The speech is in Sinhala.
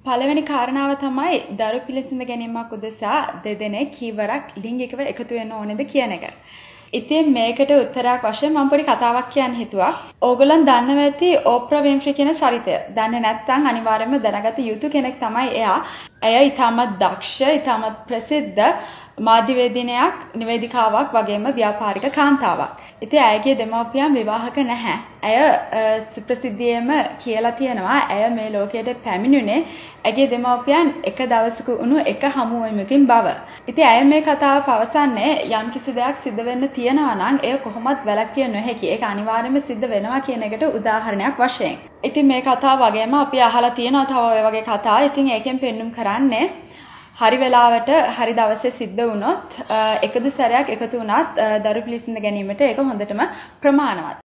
පළවෙනි කාරණාව තමයි දරු පිළිසිඳ ගැනීමක් උදෙසා දෙදෙනෙක් කීවරක් ලිංගිකව එකතු වෙන්න ඕනේද කියන එක. ඉතින් මේකට උත්තරයක් වශයෙන් මම පොඩි කතාවක් කියන්න හිතුවා. ඕගොල්ලන් දන්නව ඇති ඕප්‍රා වින්ෆ්‍රි කියන චරිතය. දන්නේ නැත්නම් අනිවාර්යයෙන්ම දැනගත යුතු කෙනෙක් තමයි එයා. ඇය ඊටමත් දක්ෂ, ඊටමත් ප්‍රසිද්ධ මාධ්‍යවේදිනියක්, නිවේදිකාවක් වගේම ව්‍යාපාරික කාන්තාවක්. ඉතින් ඇයගේ දෙමව්පියන් විවාහක නැහැ. ඇය සුප්‍රසිද්ධියේම කියලා තියෙනවා ඇය මේ ලෝකයට පැමිණුනේ ඇගේ දෙමව්පියන් එක දවසක වුණු එක හමුවීමකින් බව. ඉතින් ඇය මේ කතාව පවසන්නේ යම් කිසි දෙයක් සිද්ධ වෙන්න තියෙනවා නම් එය කොහොමත් වැළැක්විය නොහැකි. ඒක අනිවාර්යයෙන්ම සිද්ධ වෙනවා කියන එකට උදාහරණයක් වශයෙන්. ඉතින් මේ කතාව වගේම අපි අහලා තියෙනවා තව ඔය වගේ කතා. ඉතින් ඒකෙන් පෙන්눔 කරන්නේ හරි වෙලාවට හරි දවසේ සිද්ධ වුණොත් එකදු සැරයක් එකතු වුණත් දරු පිළිසිඳ ගැනීමට ඒක හොඳටම ප්‍රමාණවත්.